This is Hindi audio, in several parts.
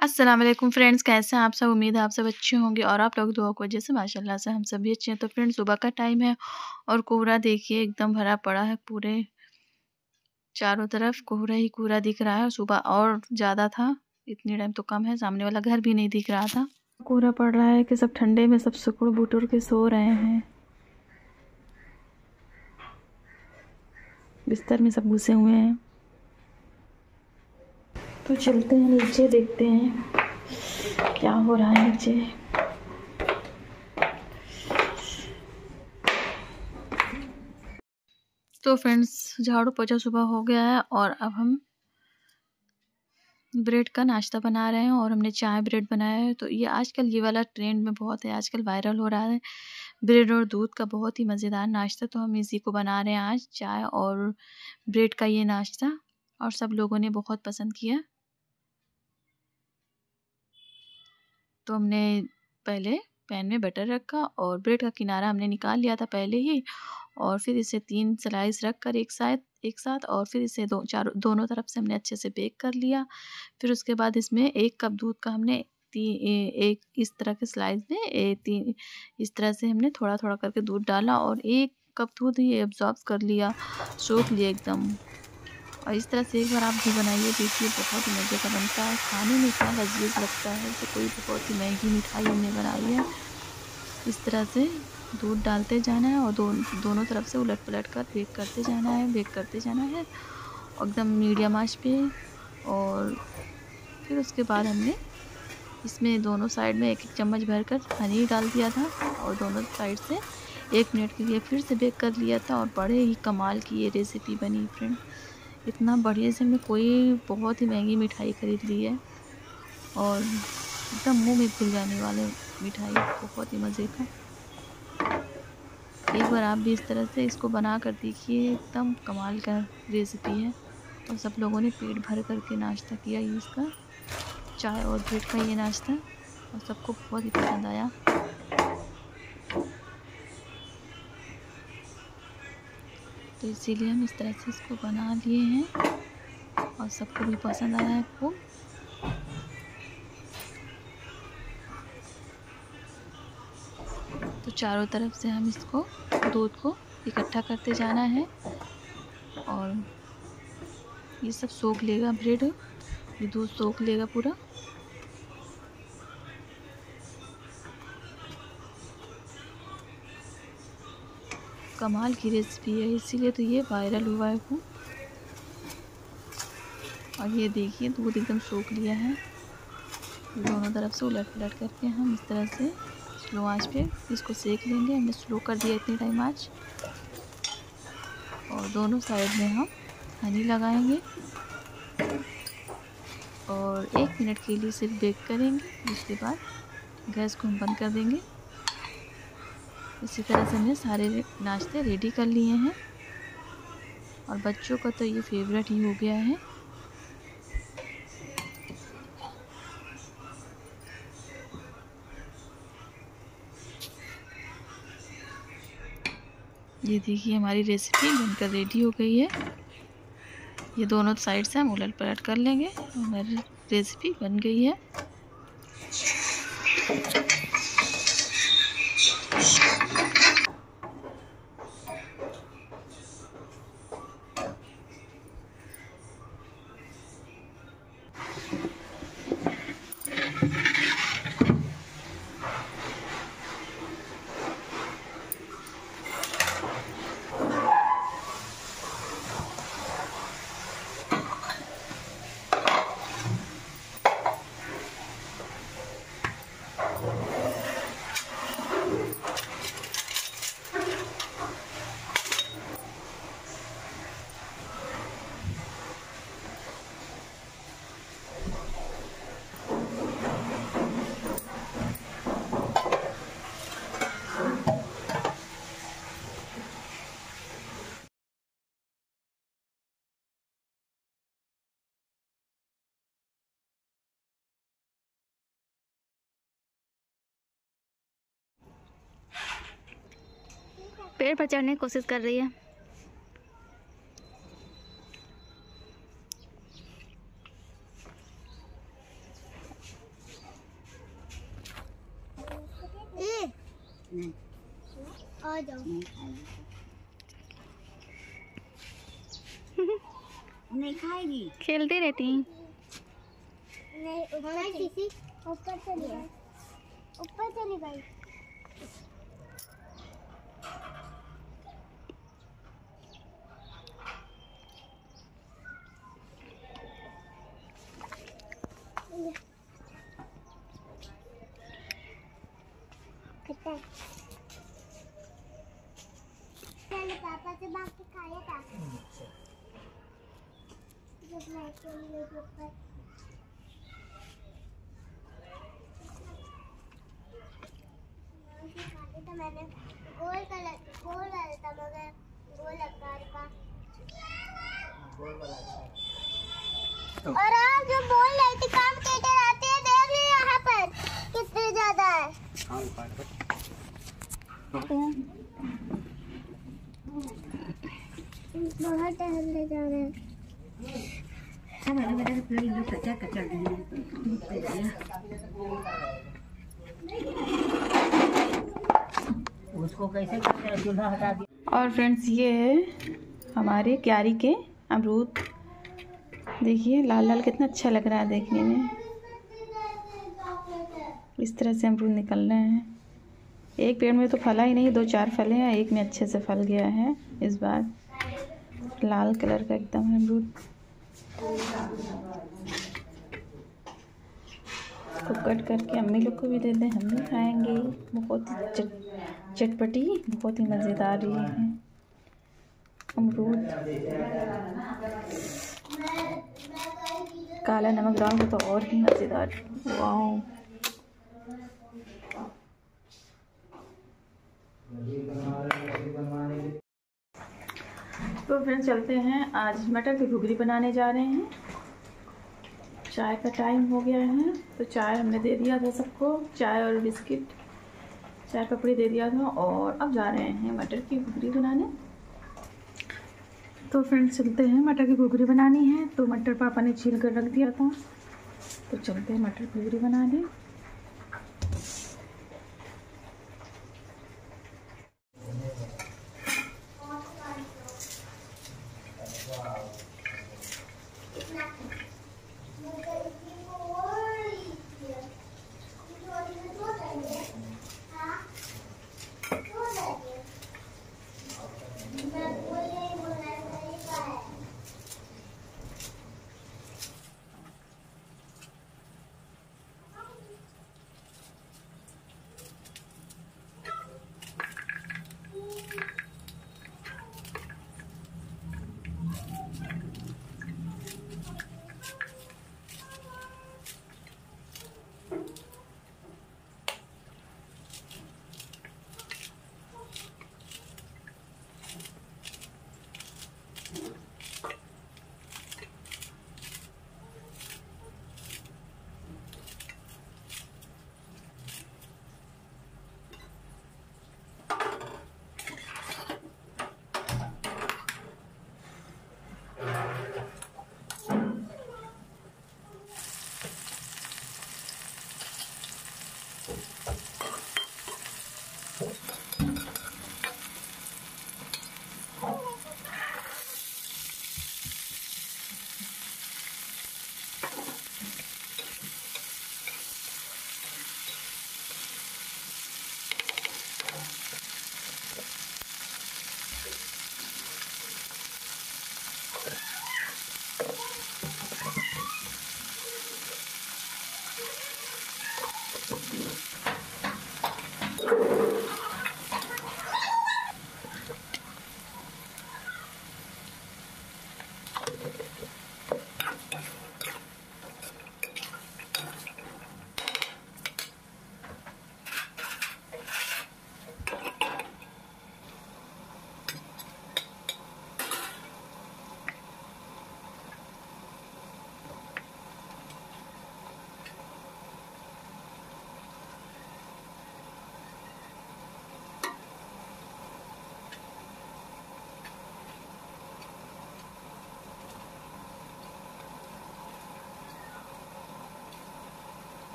अस्सलाम वालेकुम फ्रेंड्स, कैसे हैं आप सब। उम्मीद है आप सब अच्छे होंगे और आप लोग दुआ को जैसे माशाल्लाह से हम सब भी अच्छे हैं। तो फ्रेंड्स, सुबह का टाइम है और कोहरा देखिए एकदम भरा पड़ा है। पूरे चारों तरफ कोहरा ही कोहरा दिख रहा है। सुबह और ज़्यादा था, इतनी टाइम तो कम है। सामने वाला घर भी नहीं दिख रहा था। कोहरा पड़ रहा है कि सब ठंडे में सब सुकुड़ बुटुर के सो रहे हैं। बिस्तर में सब घुसे हुए हैं। तो चलते हैं नीचे, देखते हैं क्या हो रहा है नीचे। तो फ्रेंड्स, झाड़ू पोछा सुबह हो गया है और अब हम ब्रेड का नाश्ता बना रहे हैं और हमने चाय ब्रेड बनाया है। तो ये आजकल ये वाला ट्रेंड में बहुत है, आजकल वायरल हो रहा है ब्रेड और दूध का बहुत ही मज़ेदार नाश्ता। तो हम इसी को बना रहे हैं आज, चाय और ब्रेड का ये नाश्ता, और सब लोगों ने बहुत पसंद किया। तो हमने पहले पैन में बटर रखा और ब्रेड का किनारा हमने निकाल लिया था पहले ही, और फिर इसे 3 स्लाइस रख कर एक साथ और फिर इसे दोनों तरफ से हमने अच्छे से बेक कर लिया। फिर उसके बाद इसमें 1 कप दूध का हमने एक इस तरह के स्लाइस में 3 इस तरह से हमने थोड़ा-थोड़ा करके दूध डाला और 1 कप दूध ही एब्ज़ॉर्ब कर लिया, सोख लिया एकदम। और इस तरह से एक बार आप भी बनाइए, देखिए बहुत ही मज़े का बनता है, खाने में इतना लज़ीज़ लगता है कि कोई बहुत ही महंगी मिठाई हमने बनाई है। इस तरह से दूध डालते जाना है और दोनों तरफ से उलट-पलट कर बेक करते जाना है और एकदम मीडियम आँच पे। और फिर उसके बाद हमने इसमें दोनों साइड में 1-1 चम्मच भरकर हनी डाल दिया था और दोनों साइड से 1 मिनट के लिए फिर से बेक कर लिया था। और बड़े ही कमाल की ये रेसिपी बनी फ्रेंड। इतना बढ़िया से हमने कोई बहुत ही महंगी मिठाई खरीद ली है और एकदम मुँह में घुल जाने वाले मिठाई, बहुत ही मज़े का। एक बार आप भी इस तरह से इसको बना कर देखिए, एकदम कमाल का रेसिपी है। और सब लोगों ने पेट भर कर के नाश्ता किया ये इसका, चाय और ब्रेड का ये नाश्ता, और सबको बहुत ही पसंद आया। तो इसीलिए हम इस तरह से इसको बना लिए हैं और सबको भी पसंद आया है खूब। तो चारों तरफ से हम इसको दूध को इकट्ठा करते जाना है और ये सब सोख लेगा, ब्रेड ये दूध सोख लेगा पूरा। कमाल की रेसिपी है, इसीलिए तो ये वायरल हुआ है खूब। और ये देखिए दूध एकदम सोख लिया है। दोनों तरफ से उलट पलट करके हम इस तरह से स्लो आंच पे इसको सेक लेंगे। हमने स्लो कर दिया इतनी टाइम आंच। और दोनों साइड में हम हनी लगाएंगे और 1 मिनट के लिए सिर्फ बेक करेंगे। उसके बाद गैस को हम बंद कर देंगे। इसी तरह से हमने सारे नाश्ते रेडी कर लिए हैं और बच्चों का तो ये फेवरेट ही हो गया है। ये देखिए हमारी रेसिपी बनकर रेडी हो गई है। ये दोनों साइड से हम उलट पलट कर लेंगे। हमारी रेसिपी बन गई है। पेड़ पर चढ़ने की कोशिश कर रही है। नहीं आ जाओ। नहीं खाएगी नहीं खाएगी। खेलती रहती हैं। नहीं ऊपर चली गई, ऊपर चली गई। पहले पापा से बात के खाया था जब मैं चली गई ऊपर। तो मैंने गोल डाला था मगर गोल आकार का। और आप जो बोल रहे थे काम कैसे आते हैं देख ली यहाँ पर कितने ज्यादा है। बहुत टहलने जा रहे हैं। कच्चा कच्चा उसको कैसे चूल्हा हटा दिया। और फ्रेंड्स ये है हमारे क्यारी के अमरूद। देखिए लाल लाल कितना अच्छा लग रहा है देखने में। इस तरह से अमरूद निकल रहे हैं। एक पेड़ में तो फला ही नहीं, 2-4 फले हैं, एक में अच्छे से फल गया है इस बार। लाल कलर का एकदम अमरूद। इसको कट करके अम्मी लोग को भी दे दें, हम भी खाएंगे। बहुत ही चटपटी, बहुत ही मज़ेदार ये है अमरूद। काला नमक डाल दो तो और भी मज़ेदार। वाओ। तो फ्रेंड्स चलते हैं, आज मटर की घुघरी बनाने जा रहे हैं। चाय का टाइम हो गया है तो चाय हमने दे दिया था सबको, चाय और बिस्किट, चाय पपड़ी दे दिया था। और अब जा रहे हैं मटर की घुघरी बनाने। तो फ्रेंड्स चलते हैं, मटर की घुघरी बनानी है। तो मटर पापा ने छील कर रख दिया था, तो चलते हैं मटर की घुघरी बनाने।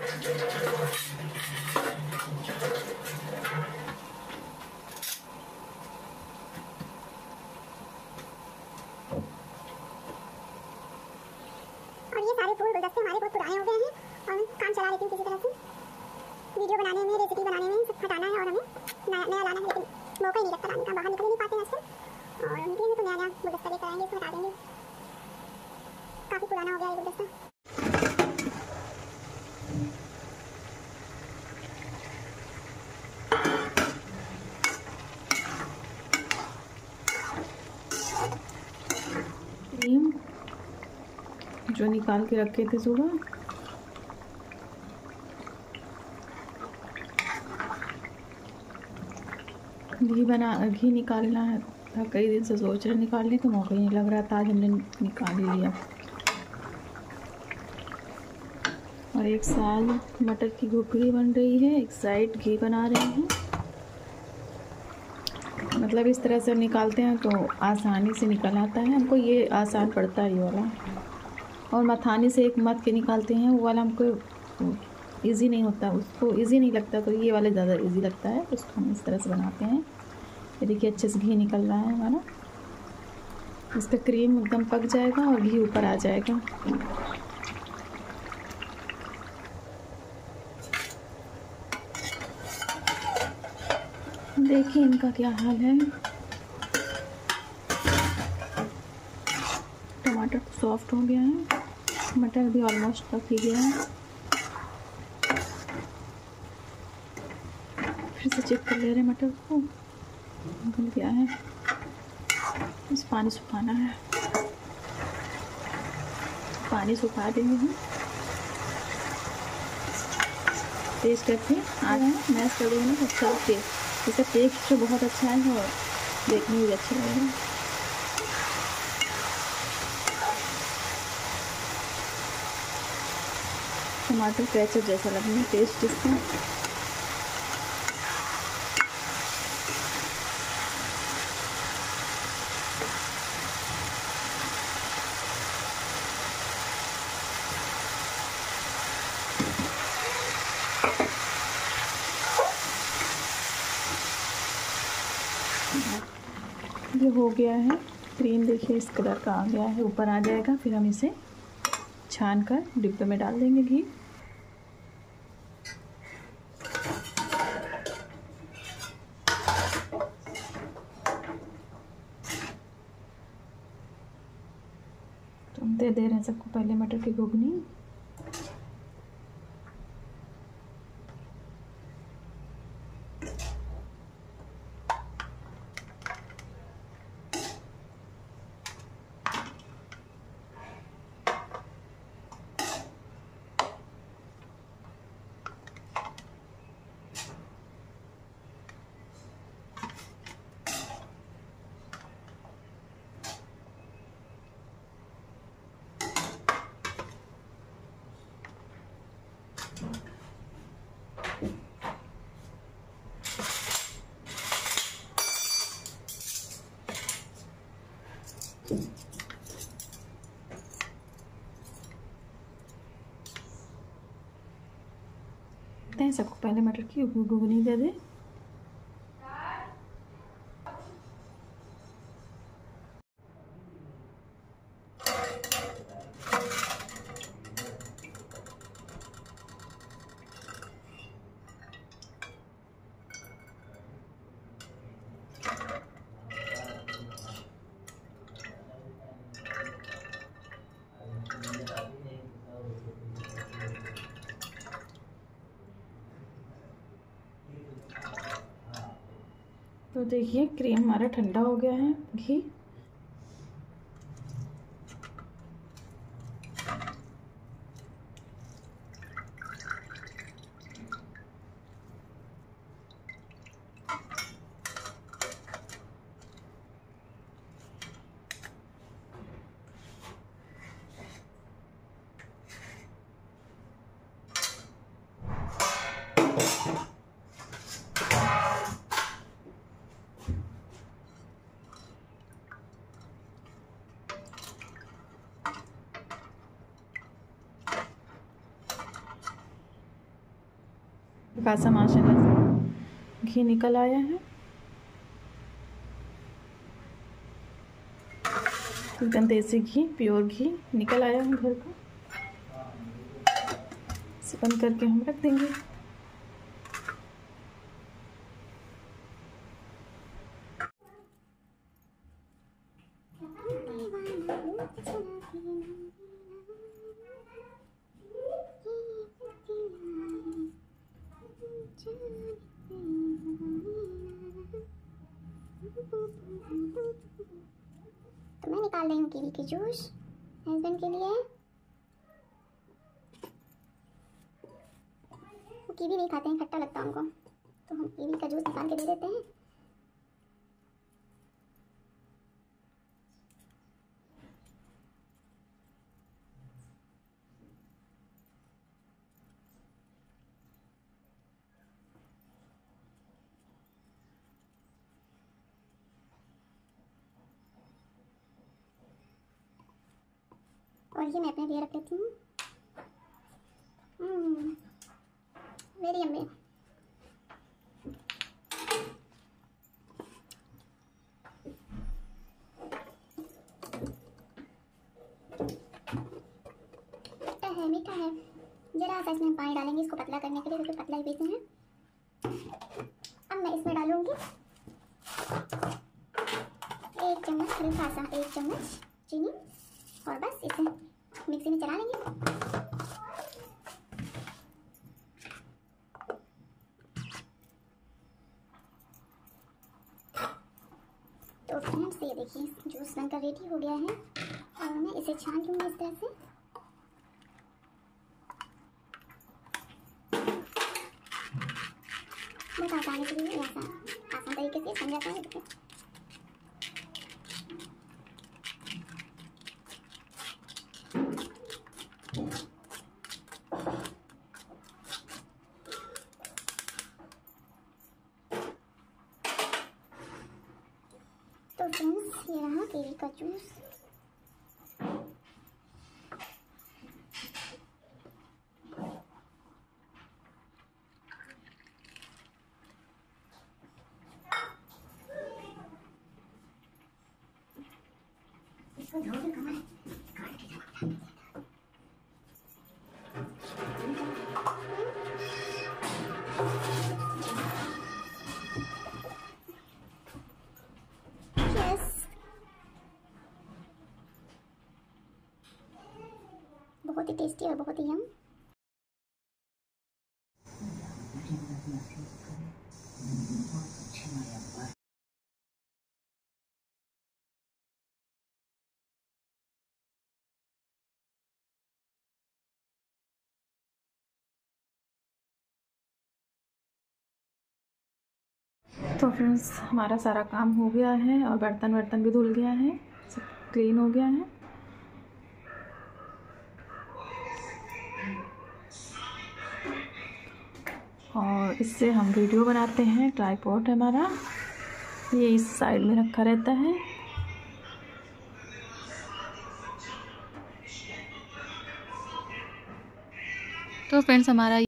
और ये सारे फूल गुलदस्ते हमारे बहुत पुराने हो गए हैं और काम चला रही थी किसी तरह से वीडियो बनाने में, रेसिपी बनाने में सब हटाना है और हमें नया लाना है, लेकिन मौका ही नहीं लगता लाने का, बाहर निकल नहीं पाते हैं आजकल। और निकलेंगे तो नया गुलदस्ता लेकर आएंगे, इसको हटा देंगे, काफ़ी पुराना हो गया ये गुलदस्ता। क्रीम जो निकाल के रखे थे सुबह, घी निकालना था, कई दिन से सोच रहे निकालने का, मौका ही नहीं लग रहा था, आज हमने निकाल ही लिया। और एक साइड मटर की घुघरी बन रही है, एक साइड घी बना रहे हैं। मतलब इस तरह से हम निकालते हैं तो आसानी से निकल आता है, हमको ये आसान पड़ता है ये वाला। और मथानी से एक मथ के निकालते हैं, वो वाला हमको इजी नहीं होता, उसको इजी नहीं लगता, तो ये वाला ज़्यादा इजी लगता है, उसको हम इस तरह से बनाते हैं। ये देखिए अच्छे से घी निकल रहा है हमारा, इसका क्रीम एकदम पक जाएगा और घी ऊपर आ जाएगा। देखिए इनका क्या हाल है। टमाटर तो सॉफ्ट हो गया है, मटर भी ऑलमोस्ट पक ही गया है। फिर से चेक कर ले रहे हैं मटर को, गल गया है, बस पानी सुखाना है, पानी सुखा देंगे हम। टेस्ट करके आ रहे हैं, मैश कर देंगे ना, अच्छा टेस्ट, इसका टेस्ट तो बहुत अच्छा है और देखने में भी अच्छा लगेगा। टमाटर केचप जैसा लगेगा टेस्ट इसका। ये हो गया है क्रीम, देखिए इस कलर का आ गया है, ऊपर आ जाएगा। फिर हम इसे छान कर डिब्बे में डाल देंगे घी। तो हम दे रहे हैं सबको पहले मटर की घुगनी। सबको पहले मटर की घुगनी दे दे। तो देखिए क्रीम हमारा ठंडा हो गया है, घी। खासा माशाल्लाह से घी निकल आया है। एकदम देसी घी, प्योर घी निकल आया है घर का। इसे बंद करके हम रख देंगे। तो मैं निकाल रही हूँ कीवी की जूस हस्बैंड के लिए। वो कीवी नहीं खाते हैं, खट्टा लगता है उनको, तो हम कीवी का जूस निकाल के दे देते हैं। और ये मैं अपने लिए रख लेती हूँ। Very yummy. मीठा है। जरा सा इसमें पानी डालेंगे इसको पतला करने के लिए, क्योंकि पतला ही पीते हैं। अब मैं इसमें डालूंगी 1 चम्मच, हल्का सा 1 चम्मच चीनी, और बस इसे मिक्सी में चला लेंगे। तो फ्रेंड्स ये देखिए जूस बनकर रेडी हो गया है, और मैं इसे छान लूँगी इस तरह से। बहुत आसानी से भी आसान तरीके से बन जाता है। तो फ्रेंड्स ये रहा कीवी का जूस। बहुत ही टेस्टी और बहुत ही यम। तो फ्रेंड्स हमारा सारा काम हो गया है, और बर्तन भी धुल गया है, सब क्लीन हो गया है। और इससे हम वीडियो बनाते हैं। ट्राइपॉड हमारा ये इस साइड में रखा रहता है। तो फ्रेंड्स हमारा